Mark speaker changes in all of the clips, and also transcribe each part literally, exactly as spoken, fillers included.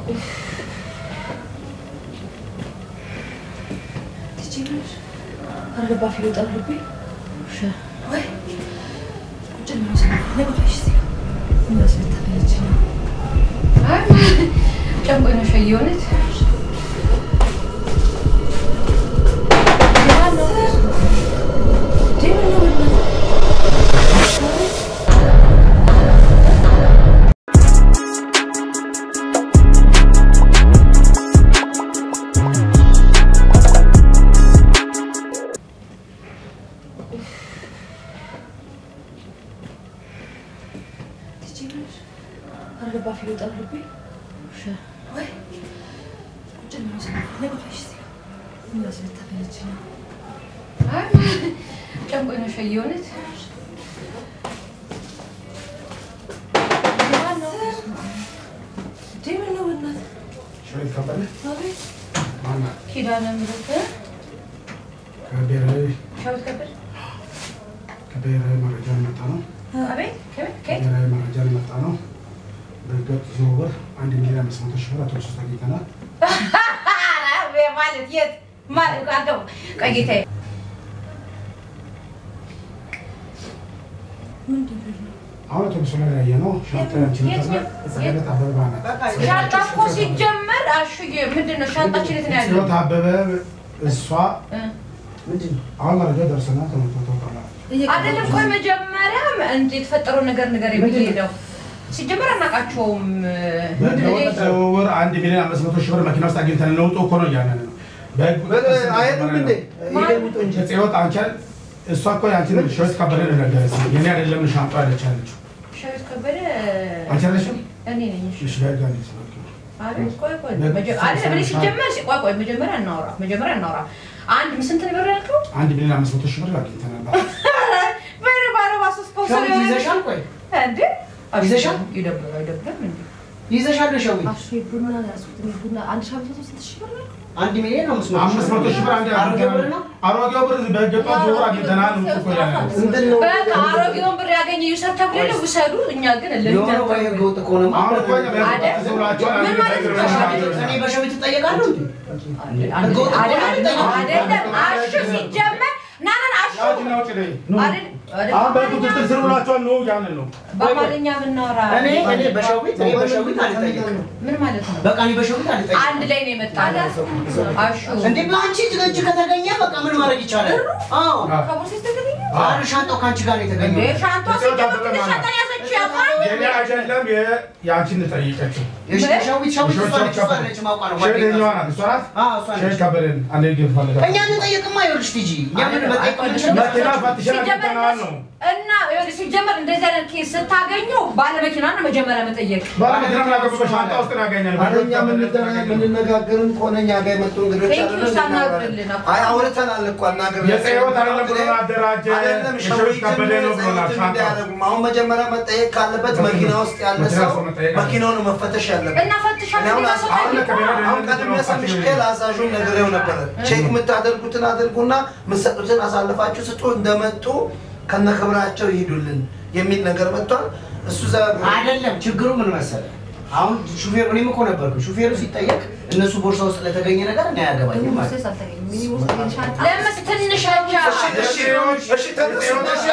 Speaker 1: تجيبش أنا ربع في الوطن ربي شو وي جنب مسلم نقول إيش زي الناس بتتبلجنا هاي جنب أنا شيونت أنا ربع في الوطن ربي شو وي جنب مسلم نقول إيش زي الناس بتتبلجنا هاي جنب أنا شيونت
Speaker 2: شوية كبرة؟
Speaker 1: أبي
Speaker 2: معنا
Speaker 1: كده أنا مرتة
Speaker 2: كبيرة
Speaker 1: شو تكبر؟
Speaker 2: كبيرة مهرجان مطانو
Speaker 1: أبي كم كم؟
Speaker 2: كبيرة مهرجان مطانو بقت زوبر عندي مليون مسموح الشهرة توصل تجيتنا
Speaker 1: أبي مالت يد مالك عندهم كأجيته من تبرنا
Speaker 2: أنا توصلنا لأيانو شاطر أنتي زعلت عبابة معنا
Speaker 1: شانطة كوسي جمر أشوي مدينة شانطة شيء ثاني
Speaker 2: زعلت عبابة السوا
Speaker 3: مدينة
Speaker 2: أول مرة جد درسنا كنا نتوقع
Speaker 1: هذا اللي كل مجمرة أنت تفتروا نجار نجاري بيجيدوا سجمر أنا كأشوم
Speaker 2: زور عندي مليون مسموح الشهرة ما كنا نستعجل تنلوت وكنا يعني
Speaker 3: بس عيد من ده يجي متونج
Speaker 2: زعلت عنشان السوا كوي عنشان شوية كبرنا للجالس يعني على اللي مش هنطلع للشهر
Speaker 1: شو تكبر
Speaker 2: عنشان شو
Speaker 1: أني نيش
Speaker 2: مش بعيد عني
Speaker 1: عارف كوي كوي مج عارف بليش سجمر كوي كوي مجمرة النورة مجمرة النورة عندي مسنتني برا لكم
Speaker 2: عندي مليون مسموح الشهرة لكن أنا
Speaker 1: برا برا بس كوسي
Speaker 3: شو يزشان كوي
Speaker 1: عندي
Speaker 3: يزشان
Speaker 1: يدبر يدبر مني
Speaker 3: يزشان شو
Speaker 1: أشوي بنا ناسوتني بنا عندي شاب توصل تشبر
Speaker 3: عندي مليون أو مسموح
Speaker 2: عم مسموح الشهرة عندي أروق يوبر بيجوا زور عندي تنال وكوي
Speaker 1: بقى أروق يوم برياقين يوسف تبلي له وسالو إني أقول اللي
Speaker 3: يوم هو يقول تكون
Speaker 2: أنا كوي
Speaker 3: أنا بشوي تطيق عنه
Speaker 1: عادة عشو سيجمع نانا عشو
Speaker 2: أنا بقول تتصلوا لا تقول نو يعني نو
Speaker 1: بقالني بالنورة
Speaker 3: أنا أنا بشوي أنا بشوي تاني تطيق
Speaker 1: من مالتنا
Speaker 3: بقى أنا بشوي تاني تطيق
Speaker 1: عند ليني متعلق عشو
Speaker 3: أنت بلانشي تقول جك تغني بقى من مرة كيشانة آه
Speaker 1: خبر سيستغني
Speaker 3: أنا شانتو كان تغني تغني
Speaker 1: شانتو سيجمع شانتو يا
Speaker 2: يعني عشان لم ي يعني شنو طريقة
Speaker 3: إيش شوي شوي شوي شوي شو ما قالوا
Speaker 2: شو اللي نوانا بسرعة
Speaker 3: آه صار
Speaker 2: شو كبرين أنا يجي فلان
Speaker 3: أنا أنا طيق ما يقولش تيجي يعني ما تيجي
Speaker 2: ما كنا فتشنا كنا
Speaker 1: እና ይኸውልህ ሲጀመር እንደዚህ አይነት ኬስ ስታገኙ ባለ መኪና ነው መጀመሪያ መጠየቅ
Speaker 2: ባለ መኪና ምን አገባሽ ሻንጣ ውስጥ ያገኛል
Speaker 4: አረኛ ምን ተነጋገርን ኮነኛ ጋር መጥቶ እንግዶች
Speaker 1: አሉ
Speaker 4: አይ አውርተናል እኮ አናገር
Speaker 2: የጸዮት አይደለም ብሎ አደራጀ ሸዊት ከበደ ነው ብሎ ሻንጣ
Speaker 4: አሁን መጀመሪያ መጠየቅ ካለበት መኪና ውስጥ ያለ ሰው መኪናውን መፈተሽ ያለበት
Speaker 1: እና ፈትሻለሁ
Speaker 4: አሁን ቀድሜ ሰምሽ ከላዛዡን ነገሬው ነበር ቼክ የምታደርጉትን አድርጉና የምትሰጡትን አሳልፋችሁ ስጡ እንደመጡ ከነ ክብራቸው ይሄዱልን የሚል ነገር መጥቷል እሱ ዘብ
Speaker 3: አይደለም ችግሩ ምን መሰለ አሁን ሹፌሩ እኔም እኮ ነበርኩ ሹፌሩ ሲጠየቅ እነሱ ቦርሳ ውስጥ ለተገኘ ነገር እኔ ያገባኝም ማለት
Speaker 1: ለምን ትንሽ አቻ
Speaker 4: እሺ እሺ ተነሽ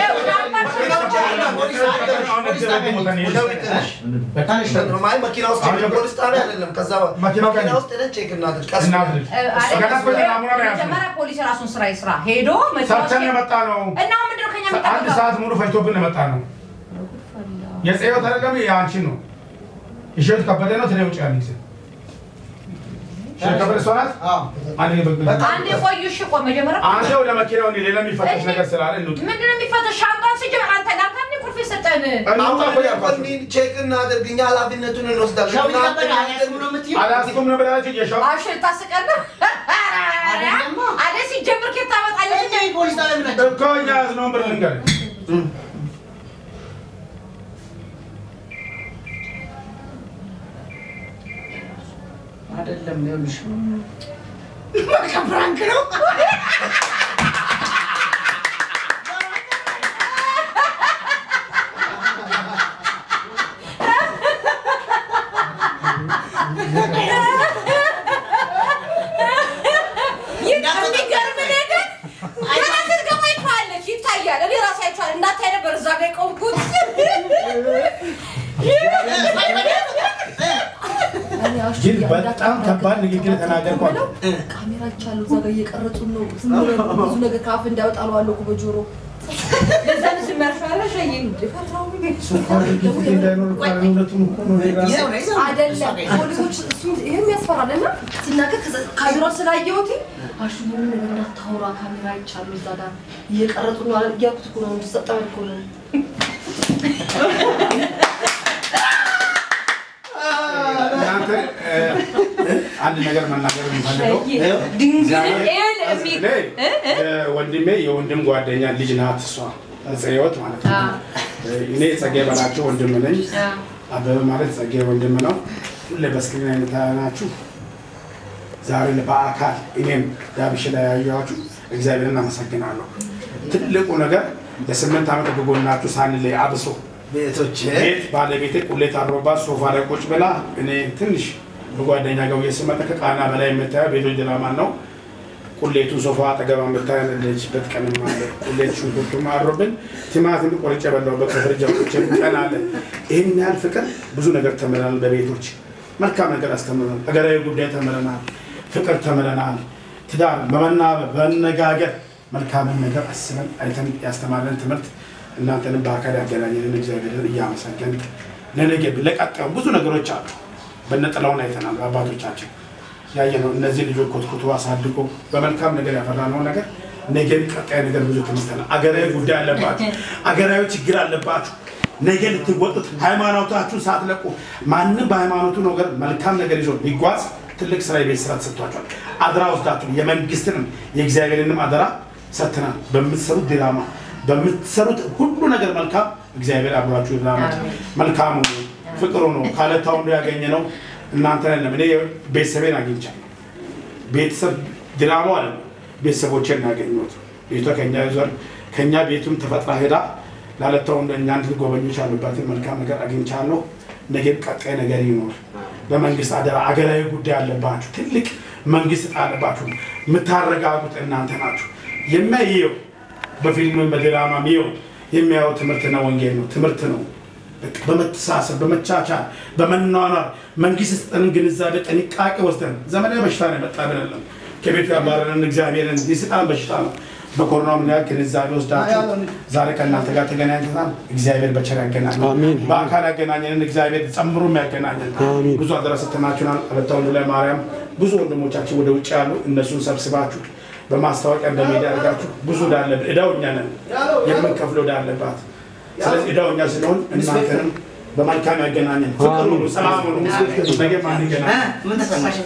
Speaker 4: በታንሽ ነው ማይ መኪና ውስጥ ፖሊስ ጣቢያ አይደለም ከዛ መኪና ውስጥ ሄደን ቼክ እናድርግ ቀስ እናድርግ
Speaker 1: መጀመሪያ ፖሊስ ራሱን ስራ ይስራ ሄዶ
Speaker 2: ሰርተን የመጣ ነው
Speaker 1: እና ምንድነው ከኛ መጣ
Speaker 2: አንድ ሰዓት ሙሉ ፈጅቶብን የመጣ ነው የጸዮት አይደለም ያንቺ ነው ይሽት ከበደ ነው ትኔ ውጭ ያለኝ شركة برسونات؟ آه. أنا بقول.
Speaker 1: عندي خوي شو قوم مجمرة؟
Speaker 2: أنا ولا ماكينة وني ليلا ميفتش نقص سلالة إنه.
Speaker 1: من دون ميفتش شانطان سجوا عن تلاتة من كل في ستة.
Speaker 4: أنا ما أقول يا فني check نادر بيني على بيننا تون النص ده.
Speaker 3: شو يقدر على اسمه متيو؟
Speaker 2: على اسمه نبلا تيجي شو؟
Speaker 1: عارف شو تاسك أنا؟ على سي جمر كتابة على.
Speaker 3: أنت أي بوليس تعلم لك.
Speaker 2: كل جاز نمبر لينجر.
Speaker 3: አይደለም ይኸውልሽ በቃ ፍራንክ ነው
Speaker 1: የሚገርም ነገር አያት ገማይ ካለች ይታያል እኔ ራሴ አይቻል እንዳታይ ነበር እዛ ጋር ቆምኩት
Speaker 2: ግን በጣም ከባድ ንግግር ተናገርኳል
Speaker 1: ካሜራ ይቻሉ እዛ ጋር እየቀረጹ ነው ብዙ ነገር ካፍ እንዳይወጣሉ አለው በጆሮ ለዛን ሲመርሻለ ሸይ ፈትራው
Speaker 2: ሱፋር ዲፊት እንዳይኖር ካለነቱን እኮ ነው ራስ
Speaker 1: አይደለም ፖሊሶች ይሄም ያስፈራልና ሲናገር ካሜራው ስላየውት አሹ ምን ነገር ታውራ ካሜራ ይቻሉ እዛ ጋር እየቀረጹ ነው ያልኩት እኮ ነው እንድሰጣው እኮ ነው
Speaker 2: አንድ ነገር መናገር እንፈልገው
Speaker 1: ድንግል ኤል እሚ
Speaker 2: ወንድሜ የወንድም ጓደኛ ልጅ ናት እሷ ጸየወት ማለት ነው እኔ ጸጌ በላቸው ወንድም ነኝ አበበ ማለት ጸጌ ወንድም ነው ሁሌ በስክሪን አይነታናችሁ ዛሬ ለባአካል እኔም ዳብሽ ላይ ያያችሁ እግዚአብሔርን አመሰግናለሁ ትልቁ ነገር ለስምንት ዓመት በጎናችሁ ሳንለይ አብሶ
Speaker 4: ቤቶች
Speaker 2: ቤት ባለቤቴ ቁሌት አሮባ ሶፋ ላይ ቁጭ ብላ እኔ ትንሽ በጓደኛ ጋር የስመጣ ከቃና በላይ መታያ ቤቶች ድራማ ነው ቁሌቱ ሶፋ አጠገባ መታያ ለልጅበት ቀን ማለት ቁሌት ሽንኩርቱ ማሮብን ቲማቲም ቆርጬ በላው በከፍርጃ ቁጭ ቀን አለ ይሄን ያህል ፍቅር ብዙ ነገር ተመረናል በቤቶች መልካም ነገር አስተምረናል አገራዊ ጉዳይ ተመረናል ፍቅር ተመረናል ትዳር በመናበብ በነጋገር መልካም ነገር አስበን አይተን ያስተማረን ትምህርት እናንተንም በአካል ያገናኘን እግዚአብሔርን እያመሰገን ለነገ ለቀጣዩ ብዙ ነገሮች አሉ በነጠላውን አይተናል አባቶቻችን ያየነው እነዚህ ልጆች ኮትኩቱ አሳድቆ በመልካም ነገር ያፈራነው ነገር ነገ ቀጣይ ነገር ብዙ ተመስተና አገራዊ ጉዳይ አለባችሁ አገራዊ ችግር አለባችሁ ነገ ልትወጡት ሃይማኖታችሁን ሳትለቁ ማንንም በሃይማኖቱ ነገር መልካም ነገር ይዞ ቢጓዝ ትልቅ ስራ የቤት ስራ ተሰጥቷቸዋል አድራ ወስዳችሁ የመንግስትንም የእግዚአብሔርንም አደራ ሰጥተናል በምትሰሩት ድራማ በምትሰሩት ሁሉ ነገር መልካም እግዚአብሔር አብራችሁ ይራማት መልካሙ ፍቅሩ ነው ካለታው ነው ያገኘነው እናንተ ነን እኔ ቤተሰቤን አግኝቻለሁ ቤተሰብ ድራማው አለ ቤተሰቦቼን ያገኘሁት ቤቷ ከኛ ይዟል ከኛ ቤቱም ተፈጥራ ሄዳ ላለታው እንደኛ እንድትጎበኙች አሉባት መልካም ነገር አግኝቻለሁ ነገ ቀጣይ ነገር ይኖር በመንግስት አደራ አገራዊ ጉዳይ አለባችሁ ትልቅ መንግስት ጣለባችሁ ምታረጋጉት እናንተ ናችሁ የማይየው በፊልም በድራማ ሚዮ የሚያው ትምህርትና ወንጌል ነው ትምህርት ነው በመተሳሰብ በመቻቻል በመናናር መንግስት ጠን ግንዛቤ ጥንቃቄ ወስደን ዘመናዊ በሽታ ነው መጣበለም ከቤት ጋር ባረን እግዚአብሔርን ይስጣን በሽታ ነው በኮሮና ምን ያህል ግንዛቤ ወስዳችሁ ዛሬ ከእናንተ ጋር ተገናኝተናል እግዚአብሔር በቸር ያገናኘን በአካል ያገናኘን እግዚአብሔር ጨምሮ የሚያገናኘን ብዙ አደረሰተናችሁናል አለታው ላይ ማርያም ብዙ ወንድሞቻችን ወደ ውጭ ያሉ እነሱን ሰብስባችሁ በማስተዋወቂያ እንደሚዲያ አድርጋችሁ ብዙ ዳለ እዳውኛ ነን የምንከፍለው ዳለባት ስለዚህ እዳውኛ ስለሆን እናንተንም በመልካም ያገናኘን ፍቅሩ ነው ሰላም ነው ነገ ማን ይገናኝ
Speaker 3: ምን ተሰማሽ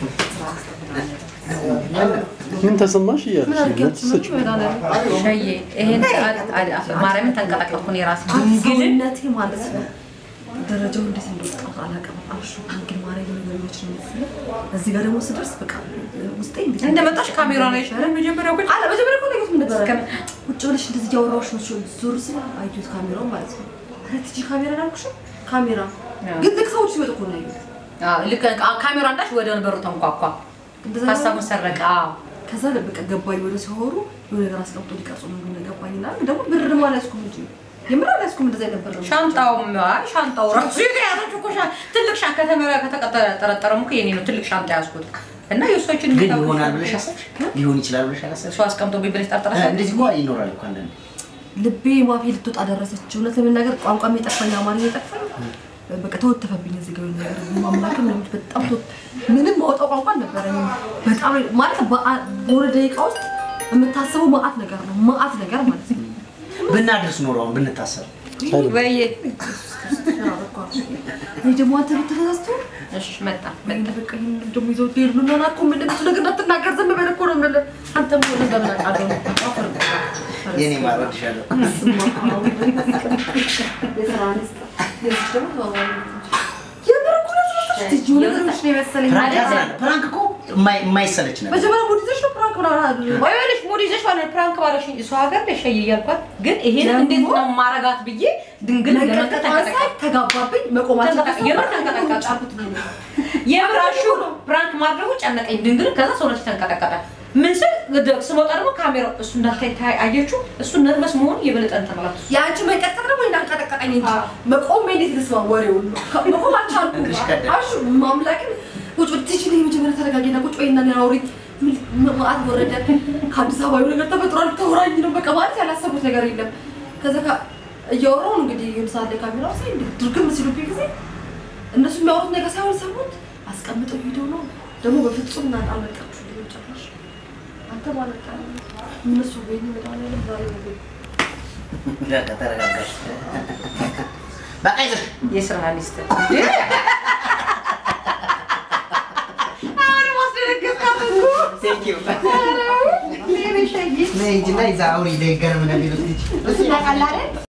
Speaker 5: ምን ተሰማሽ ያልሽ
Speaker 1: ሸይ ይሄን ማርያምን ተንቀጠቀጥኩኝ የራስ ድንግልነቴ ማለት ነው ደረጃው እንዴት እንደወጣ አላቀም አሹ ድንግል ማርያም ነገሮች ነው እዚህ ጋር ደግሞ ስደርስ በቃ ውስጤ እንዴት እንደመጣሽ ካሜራ ላይ ሻለ መጀመሪያው ግን አለ መጀመሪያው እኮ ነው እንደበረ ቁጭ ብለሽ እንደዚህ ያወራሽ ነው ዙር ሲል አይዩት ካሜራው ማለት ነው አረትጂ ካሜራ ላልኩሽ ካሜራ ግን ልክሰውሽ ሲወጡ እኮ ነው አዎ ልክ ካሜራ እንዳሽ ወደ ነበሩ ተንቋቋ እንደዛ ሀሳቡን ሰረቀ ከዛ ለበቀ ገባኝ ወደ ሲሆሩ የሆነ ነገር አስቀምጦ ሊቀርጹ ነው ገባኝና ደግሞ ብር ማለት ነው እንጂ የምራ ለስኩም እንደዛ ነበር ሻንጣው ማይ ሻንጣው ራሱ ያያችሁ እኮ ትልቅ ሻንጣ ከተመራ ከተቀጠረ ተረጠረም እኮ የኔ ነው ትልቅ ሻንጣ ያስኩት እና የሶችን
Speaker 3: ግን ይሆናል ብለሽ አሰብሽ ሊሆን ይችላል ብለሽ አሰብሽ
Speaker 1: ሷ አስቀምጦ ቢብለሽ ተርተራሽ
Speaker 3: እንደዚህ ነው ይኖራል እኮ አንደኛ
Speaker 1: ልቤ ማፊ ልትወጣ ደረሰች እውነት ለመናገር ቋንቋም የጠፋኝ አማርኛ የጠፋኝ በቃ ተወተፈብኝ እዚህ ጋር ነገር ማምላክም ነው በጣም ተወት ምንም ማውጣው ቋንቋ ነበረኝ በጣም ማለት በወደ ደቂቃ ውስጥ የምታስበው ማአት ነገር ነው ማአት ነገር ማለት ነው
Speaker 3: ብናድርስ ኖርው ብንታሰር
Speaker 1: ወይ ወይ ደግሞ አንተ ብትረሳስቱ እሺ መጣ መጣ በቃ ይሄን ደግሞ ይዘው ዴር ምን ሆናኩ ምን እንደዚህ ነገር እንዳትናገር ዝም በል እኮ ነው ማለት አንተም ወደ ዘመና አደው
Speaker 3: የኔ ማረድሻለሁ
Speaker 1: የትራንስ ደግሞ ፕራንክ እኮ የማይሰለች ነገር
Speaker 3: መጀመሪያ ቡዲቶች ነው ፕራንክ ነው ወይ ወለሽ
Speaker 1: ሙድ ይዘሽ ማለት ፕራንክ ባረሽኝ እሷ ሀገር ለሸይ ይያልኳት ግን ይሄን እንዴት ነው ማረጋት ብዬ ድንግል ለማንቀጠቀጥ ተጋባብኝ መቆማችን የምር ተንቀጠቀጣልኩት የምራሹ ፕራንክ ማድረጉ ጨነቀኝ ድንግል ከዛ ሰውነቴ ተንቀጠቀጠ ምን ስል ስሞጣ ደግሞ ካሜራው እሱ እንዳታይ አየችው እሱ ነርቨስ መሆን የበለጠ እንተማላት ያንቺ መቀጥቀጥ ደግሞ እንዳንቀጠቀጠኝ እንጂ መቆም እንዴት ልስማ ወሬው መቆም አልቻልኩም አሹ ማምላክ ቁጭ ብትችል የመጀመሪያ ተረጋጊና ቁጭ ወይና ናውሪ መማት ወረደ ከአዲስ አበባ የሆነ ነገር ተፈጥሯል ተወራኝ ነው በቃ ማለት ያላሰቡት ነገር የለም ከዛ እያወራሁ እንግዲህ የምሳሌ ካሜራው ሳይ ድርግም ሲሉብኝ ጊዜ እነሱ የሚያወሩት ነገር ሳይሆን ሰሙት አስቀምጠው ቪዲዮ ነው ደግሞ በፍጹም እና አልመጣችሁ ልጅ አንተ ማለት ነው እነሱ ወይኔ በጣም ያለው ዛሬ ነው
Speaker 3: ያ ከተረጋጋሽ በቃ ይዘሽ
Speaker 1: የስራ ሊስት
Speaker 3: Thank you. Maybe I just. Maybe I just. I already got him in a little bit.